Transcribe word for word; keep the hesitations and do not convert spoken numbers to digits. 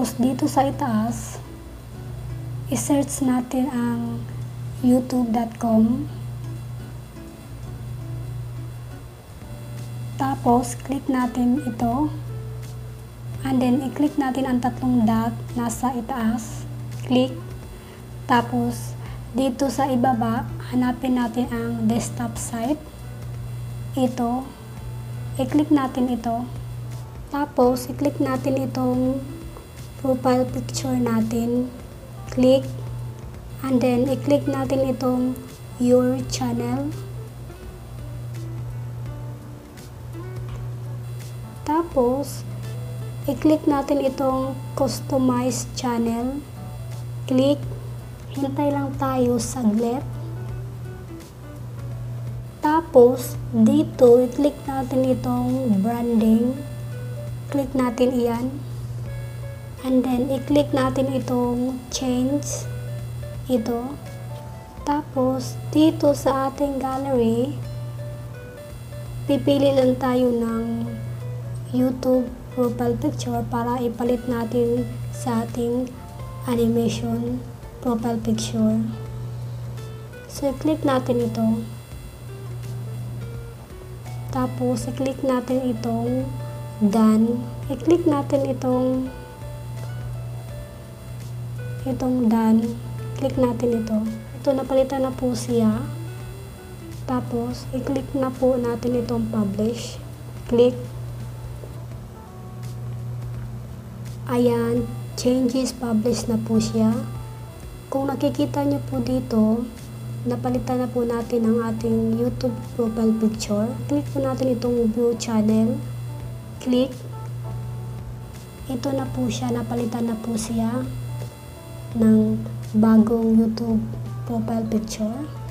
Tapos dito sa itaas, i-search natin ang youtube dot com. Tapos click natin ito. And then i-click natin ang tatlong dot nasa itaas. Click. Tapos dito sa ibaba, hanapin natin ang desktop site. Ito. I-click natin ito. Tapos i-click natin itong profile picture natin. Click. And then i-click natin itong your channel. Tapos i-click natin itong customize channel. Click. Hintay lang tayo saglit. Tapos dito i-click natin itong branding. Click natin iyan. And then i-click natin itong change. Ito. Tapos dito sa ating gallery, pipili lang tayo ng YouTube profile picture para ipalit natin sa ating animation profile picture. So, i-click natin ito. Tapos, i-click natin itong done. I-click natin itong itong done. Click natin ito. Ito, napalitan na po siya. Tapos, i-click na po natin itong publish. Click. Ayan, changes published na po siya. Kung nakikita nyo po dito, napalitan na po natin ang ating YouTube profile picture. Click po natin itong view channel. Click. Ito na po siya, napalitan na po siya ng bagong YouTube profile picture.